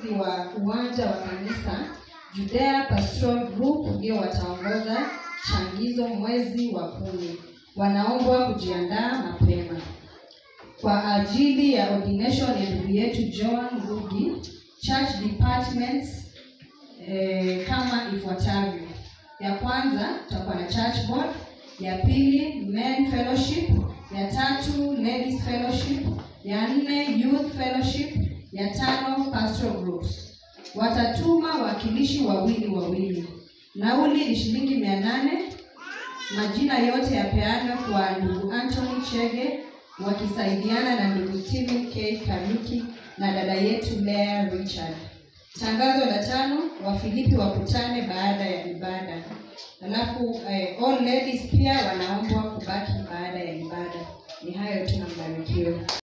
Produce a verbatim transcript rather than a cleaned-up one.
wasimamizi wa uwanja wa kanisa, Judea Pastoral Group ndio wataongoza changizo mwezi wa kumi. Wanaombwa kujiandaa mapema. Kwa ajili ya ordination ya ndugu yetu Joan Ngugi, church departments eh, kama ifuatavyo. Ya kwanza tutakuwa na church board, ya pili men fellowship, ya tatu ladies fellowship, ya nne youth fellowship, ya tano pastoral groups. Watatuma wakilishi wawili wawili. Nauli ni shilingi mia nane. Majina yote yapeanwe kwa ndugu Anthony Chege wakisaidiana na ndugu Stephen K. Karuki na dada yetu Lea Richard. Tangazo la tano, Wafilipi wakutane baada ya ibada. Alafu eh, all ladies pia wanaombwa kubaki baada ya ibada. Ni hayo tu, na mbarikiwe.